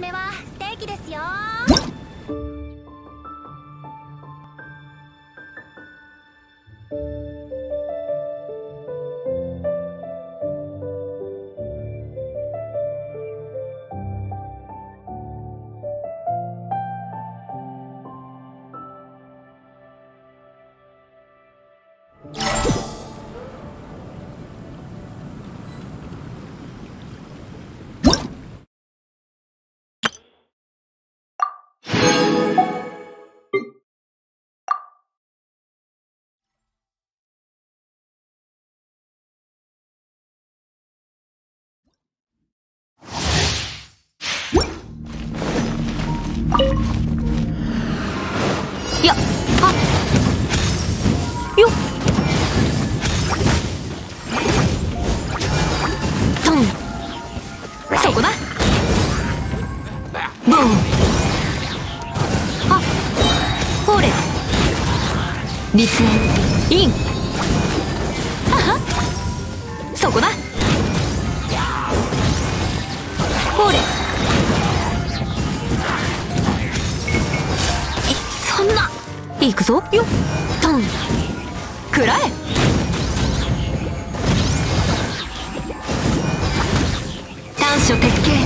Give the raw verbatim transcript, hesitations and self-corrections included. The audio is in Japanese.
めはステーキですよ。 いや、あよっトン、そこだ。ボン、あほれ、立縁イン、はは、そこだ。ほれ、そんな、行くぞよっトン、くらえ。短所鉄拳